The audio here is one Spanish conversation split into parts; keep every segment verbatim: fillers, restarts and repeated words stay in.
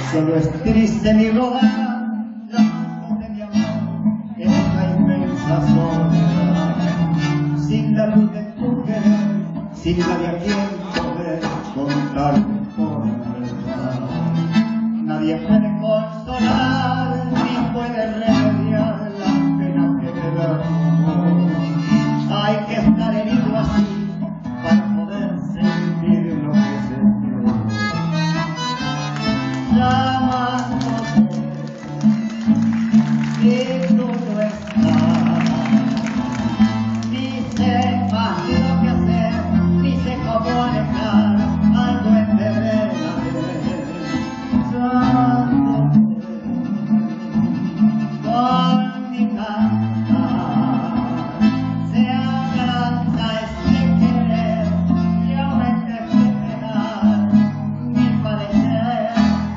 Solo es triste mi rodar, la mano de mi amor, en esta inmensa soledad. Sin la luz de tu querer, sin nadie a quien poder contarte por verdad. Nadie puede consolar, ni puede remediar la pena que me da tu amor. Hay que estar herido así para poder sentir lo que sentí. Llamándote, y tú no estás, ni sé más lo que hacer, ni sé cómo alejar al duende de la vez. Llamándote, con mi cantar, se abraza este querer y aumenta este penar, mi parecer.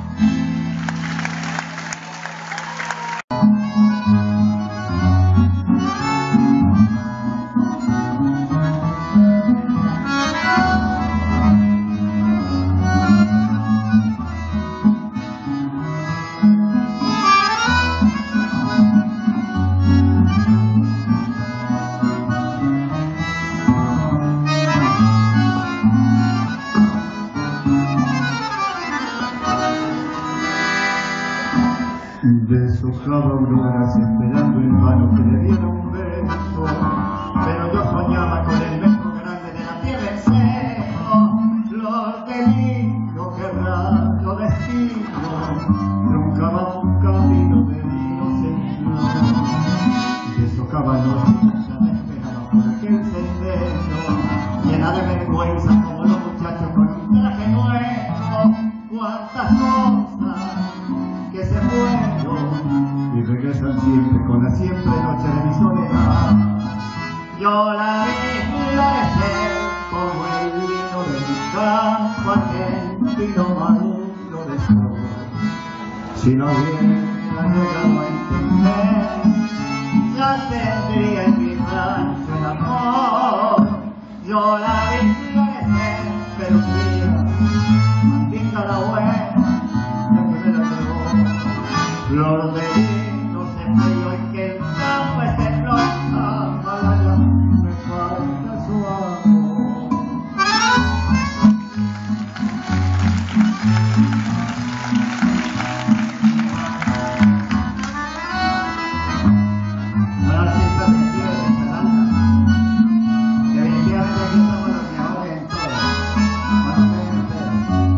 Deshojaba auroras esperando en vano que le diera un beso, pero yo soñaba con el beso grande de la tierra en seco. Flor de lindo querrá lo destino, truncaba un camino de inocencia. Deshojaba noches, ya me esperaba por aquel sendero, llena de vergüenza como los muchachos con un traje nuevo. Cuántas cosas que se fueron y regresan siempre con la siempre noche de mi soledad. Yo la vi florecer como el vino de mi campo argentino maduro de sol. Si no hubiera llegado a entender, ya tendría en mi rancho el amor. Yo la vi florecer, pero mira, maldita la buena, flor de lindo se fue y hoy que el campo es de rosa, para allá me falta su amor. Para artistas de tierra de Esperanza, definitivamente aquí estamos los mejores en todo. Cuando tengan ustedes.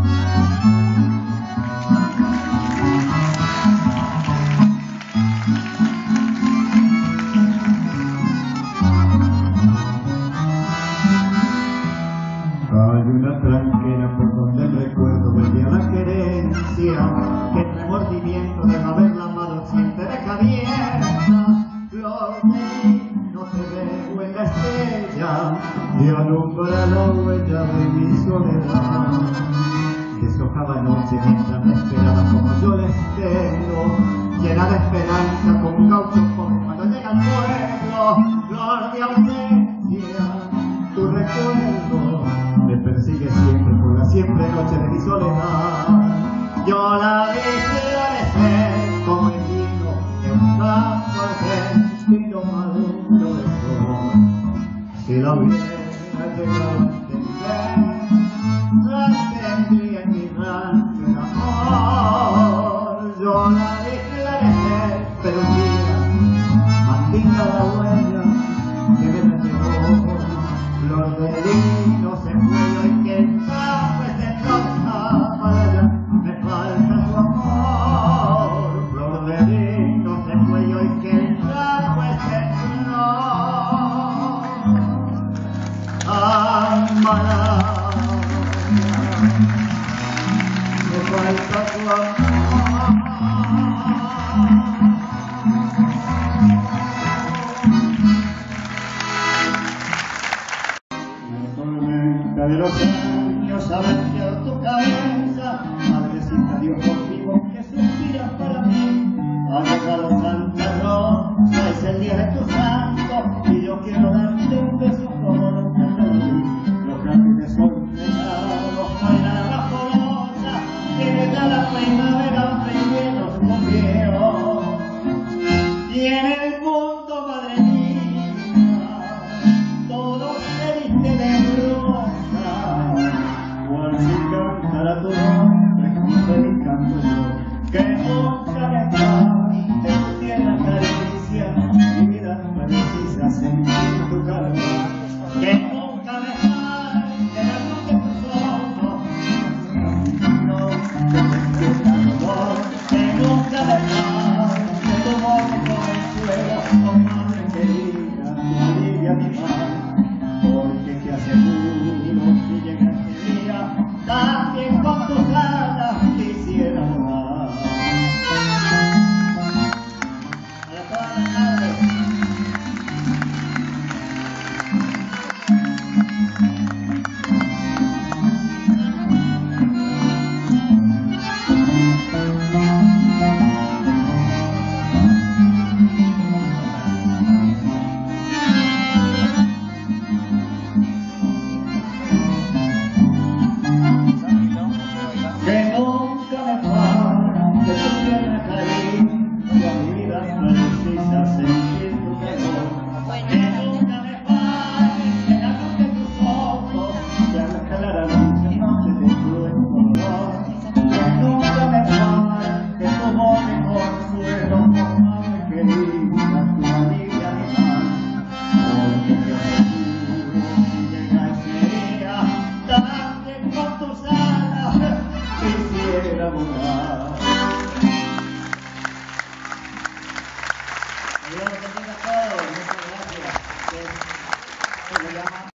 Hay una tranquera por donde el recuerdo venía la querencia, que el remordimiento de no haberla amado siente deja abierta. Flor de lindo te veo en la estrella y alumbra la huella de mi soledad. Deshojaba noche mientras me esperaba como yo la espero, llena de esperanza como un gaucho joven cuando llega al pueblo. Flor de ausencia, tu recuerdo me persigue siempre por la siempre noche de mi soledad. Yo la vi florecer como el vino de un campo argentino maduro de sol. Si la hubiera llegado a entender, la tendría en mi rancho el amor. Yo la vi florecer, pero un día maldita la huella que me la llevó. Flor de lindo se fue y que el campo es de rosa, para allá me falta su amor. Flor de lindo se fue y que el campo es de flor. Amada, me falta su amor. De los años ha volteado tu cabeza, madrecita de ojos vivos que suspiras para mí. Ha llegado Santa Rosa, es el día de tu santo.